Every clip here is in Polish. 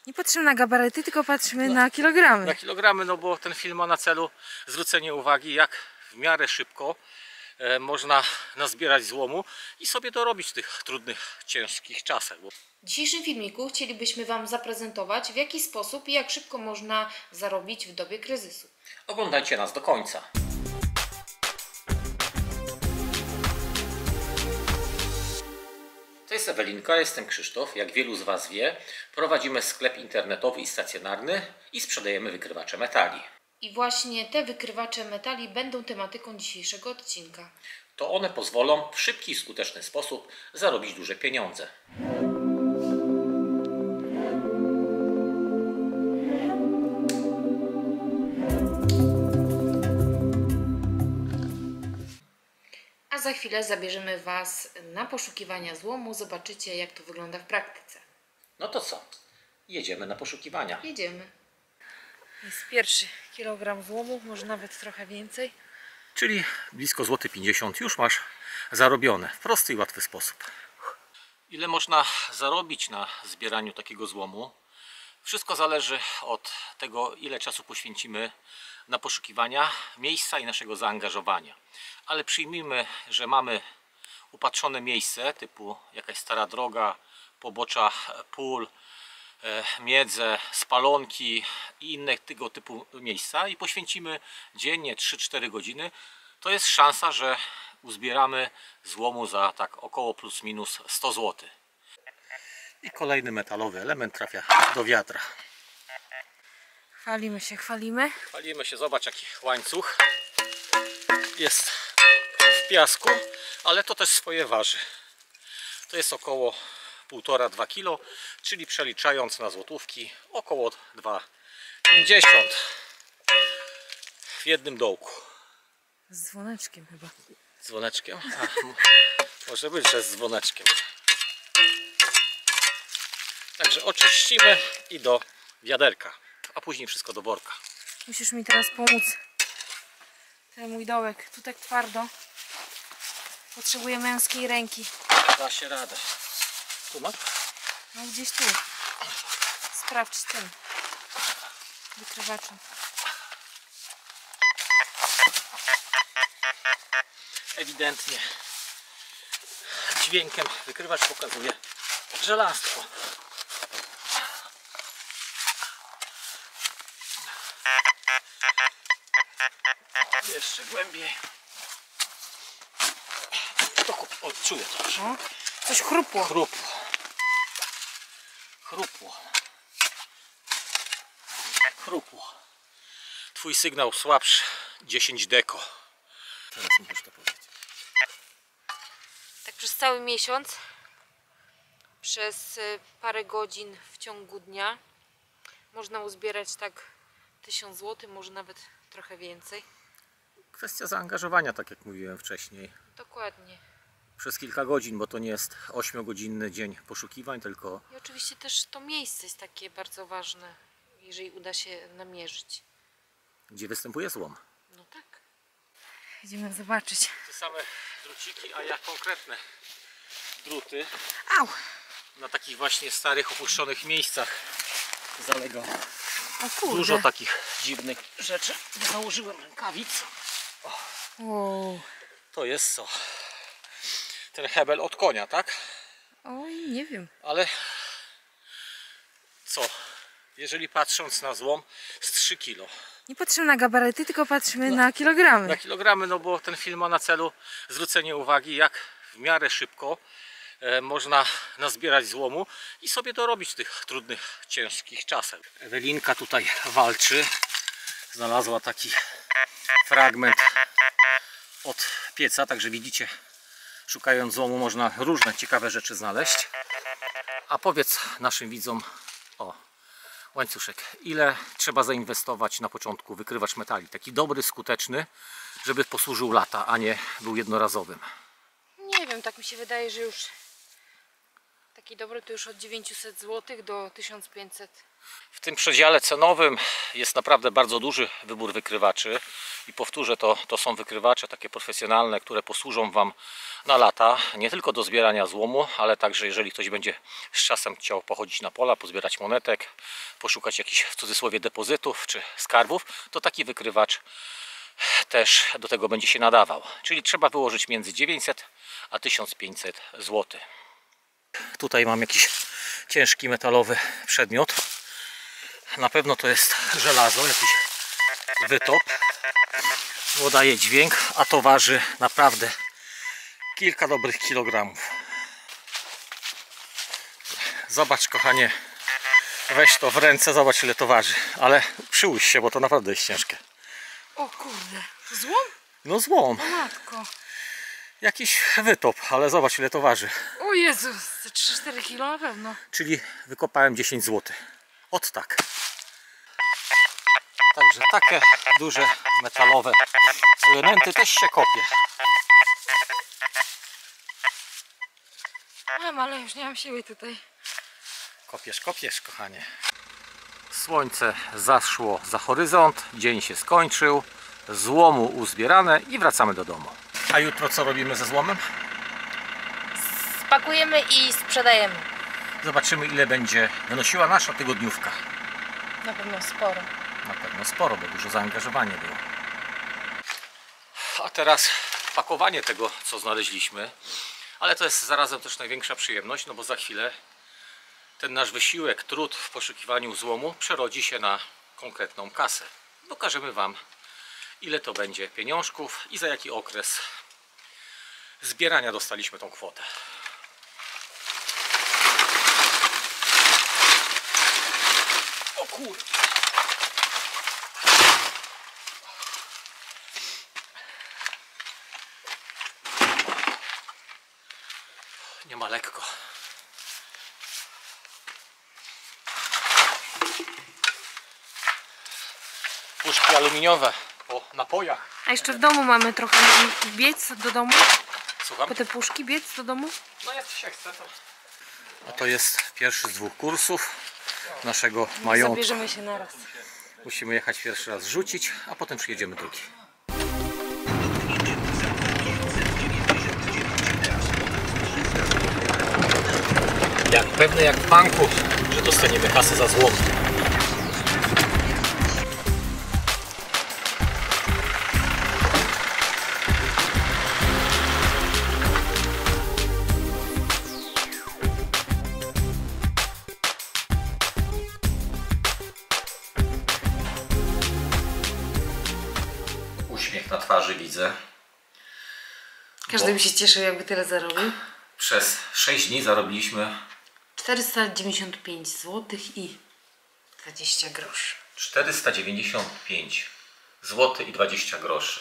Nie patrzymy na gabaryty, tylko patrzymy na kilogramy. Na kilogramy, no bo ten film ma na celu zwrócenie uwagi, jak w miarę szybko można nazbierać złomu i sobie dorobić w tych trudnych, ciężkich czasach. W dzisiejszym filmiku chcielibyśmy Wam zaprezentować, w jaki sposób i jak szybko można zarobić w dobie kryzysu. Oglądajcie nas do końca. To jest Ewelinka, jestem Krzysztof. Jak wielu z Was wie, prowadzimy sklep internetowy i stacjonarny i sprzedajemy wykrywacze metali. I właśnie te wykrywacze metali będą tematyką dzisiejszego odcinka. To one pozwolą w szybki i skuteczny sposób zarobić duże pieniądze. A za chwilę zabierzemy Was na poszukiwania złomu. Zobaczycie, jak to wygląda w praktyce. No to co? Jedziemy na poszukiwania. Jedziemy. Jest pierwszy kilogram złomu, może nawet trochę więcej. Czyli blisko złoty 50 już masz zarobione w prosty i łatwy sposób. Ile można zarobić na zbieraniu takiego złomu? Wszystko zależy od tego, ile czasu poświęcimy na poszukiwania miejsca i naszego zaangażowania. Ale przyjmijmy, że mamy upatrzone miejsce typu jakaś stara droga, pobocza pól, miedze, spalonki i inne tego typu miejsca i poświęcimy dziennie 3-4 godziny, to jest szansa, że uzbieramy złomu za tak około plus minus 100 zł. I kolejny metalowy element trafia do wiadra. Chwalimy się, chwalimy. Chwalimy się, zobacz jaki łańcuch jest w piasku, ale to też swoje waży. To jest około 1,5–2 kg, czyli przeliczając na złotówki około 2,50 w jednym dołku. Z dzwoneczkiem chyba. Z dzwoneczkiem? A, może być, że z dzwoneczkiem. Także oczyścimy i do wiaderka, a później wszystko do worka. Musisz mi teraz pomóc. Ten mój dołek, tu tak twardo. Potrzebuję męskiej ręki. Da się radę. Tu masz? No gdzieś tu. Sprawdź tym wykrywaczem. Ewidentnie dźwiękiem wykrywacz pokazuje żelastwo. Jeszcze głębiej. O, czuję to już. O, coś chrupło. Chrupło. Chrupło. Chrupło. Twój sygnał słabszy. 10 deko. Teraz musisz to powiedzieć. Tak przez cały miesiąc, przez parę godzin w ciągu dnia można uzbierać tak 1000 zł, może nawet trochę więcej. Kwestia zaangażowania, tak jak mówiłem wcześniej. Dokładnie. Przez kilka godzin, bo to nie jest 8-godzinny dzień poszukiwań, tylko... I oczywiście też to miejsce jest takie bardzo ważne, jeżeli uda się namierzyć. Gdzie występuje złom. No tak. Idziemy zobaczyć. Te same druciki, a ja konkretne druty. Au! Na takich właśnie starych, opuszczonych miejscach zalega O kurde. dużo takich dziwnych rzeczy. Nie założyłem rękawic. Wow. To jest co? Ten hebel od konia, tak? Oj, nie wiem. Ale co? Jeżeli patrząc na złom z 3 kg. Nie patrzymy na gabaryty, tylko patrzymy na kilogramy. Na kilogramy, no bo ten film ma na celu zwrócenie uwagi, jak w miarę szybko można nazbierać złomu i sobie dorobić w tych trudnych, ciężkich czasach. Ewelinka tutaj walczy. Znalazła taki fragment od pieca, także widzicie, szukając złomu można różne ciekawe rzeczy znaleźć. A powiedz naszym widzom, łańcuszek, ile trzeba zainwestować na początku wykrywacz metali? Taki dobry, skuteczny, żeby posłużył lata, a nie był jednorazowym. Nie wiem, tak mi się wydaje, że już tak Taki dobry to już od 900 zł do 1500. W tym przedziale cenowym jest naprawdę bardzo duży wybór wykrywaczy i powtórzę, to są wykrywacze takie profesjonalne, które posłużą Wam na lata, nie tylko do zbierania złomu, ale także jeżeli ktoś będzie z czasem chciał pochodzić na pola, pozbierać monetek, poszukać jakichś w cudzysłowie depozytów czy skarbów, to taki wykrywacz też do tego będzie się nadawał. Czyli trzeba wyłożyć między 900 a 1500 zł. Tutaj mam jakiś ciężki metalowy przedmiot. Na pewno to jest żelazo, jakiś wytop, bo daje dźwięk, a to waży naprawdę kilka dobrych kilogramów. Zobacz, kochanie, weź to w ręce, zobacz ile to waży, ale przyłóż się, bo to naprawdę jest ciężkie. O kurde, to złom? No złom, O matko. jakiś wytop, ale zobacz ile to waży. O Jezus, 3-4 kilo na pewno. Czyli wykopałem 10 zł. Ot tak. Także takie duże metalowe elementy też się kopie. Mam, ale już nie mam siły tutaj. Kopiesz, kopiesz, kochanie. Słońce zaszło za horyzont, dzień się skończył, złomu uzbierane i wracamy do domu. A jutro co robimy ze złomem? Spakujemy i sprzedajemy. Zobaczymy ile będzie wynosiła nasza tygodniówka. Na pewno sporo. Na pewno sporo, bo dużo zaangażowania było. A teraz pakowanie tego, co znaleźliśmy. Ale to jest zarazem też największa przyjemność, no bo za chwilę ten nasz wysiłek, trud w poszukiwaniu złomu przerodzi się na konkretną kasę. Pokażemy Wam, ile to będzie pieniążków i za jaki okres zbierania dostaliśmy tą kwotę. O kurde! Nie ma lekko. Puszki aluminiowe po napojach. A jeszcze w domu mamy trochę biec do domu? Słucham? Po te puszki biec do domu? No jak się chce to. A to jest pierwszy z 2 kursów naszego majątku. Zabierzemy się naraz. Musimy jechać pierwszy raz rzucić, a potem przyjedziemy drugi. Jak pewne jak w banku, że dostaniemy kasę za złom. Uśmiech na twarzy widzę. Każdy by się cieszył, jakby tyle zarobił. Przez 6 dni zarobiliśmy 495 zł i 20 groszy. 495 zł i 20 groszy.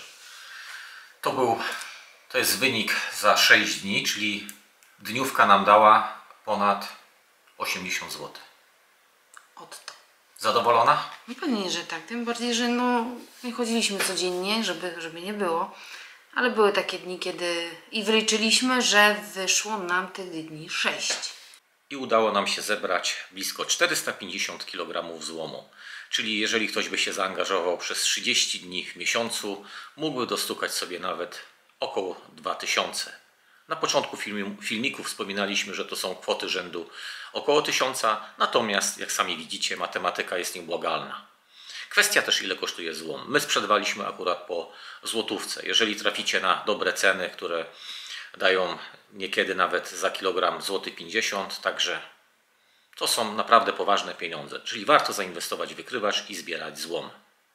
To jest wynik za 6 dni, czyli dniówka nam dała ponad 80 zł. Otto. Zadowolona? No pewnie, że tak. Tym bardziej, że no, nie chodziliśmy codziennie, żeby nie było. Ale były takie dni, kiedy i wyliczyliśmy, że wyszło nam tych dni 6. I udało nam się zebrać blisko 450 kg złomu. Czyli jeżeli ktoś by się zaangażował przez 30 dni w miesiącu, mógłby dostukać sobie nawet około 2000. Na początku filmiku wspominaliśmy, że to są kwoty rzędu około 1000, natomiast jak sami widzicie, matematyka jest niebłagalna. Kwestia też ile kosztuje złom. My sprzedawaliśmy akurat po złotówce. Jeżeli traficie na dobre ceny, które dają niekiedy nawet za kilogram złoty 50, także to są naprawdę poważne pieniądze. Czyli warto zainwestować w wykrywacz i zbierać złom.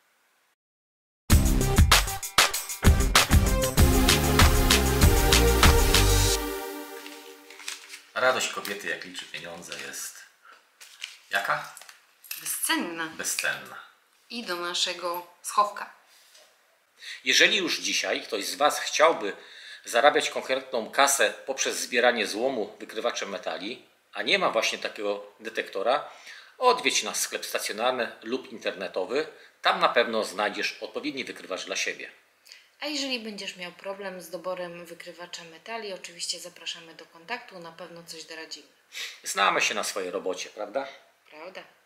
Radość kobiety, jak liczy pieniądze, jest jaka? Bezcenna. Bezcenna. I do naszego schowka. Jeżeli już dzisiaj ktoś z Was chciałby zarabiać konkretną kasę poprzez zbieranie złomu wykrywaczem metali, a nie ma właśnie takiego detektora, odwiedź nasz sklep stacjonarny lub internetowy. Tam na pewno znajdziesz odpowiedni wykrywacz dla siebie. A jeżeli będziesz miał problem z doborem wykrywacza metali, oczywiście zapraszamy do kontaktu, na pewno coś doradzimy. Znamy się na swojej robocie, prawda? Prawda?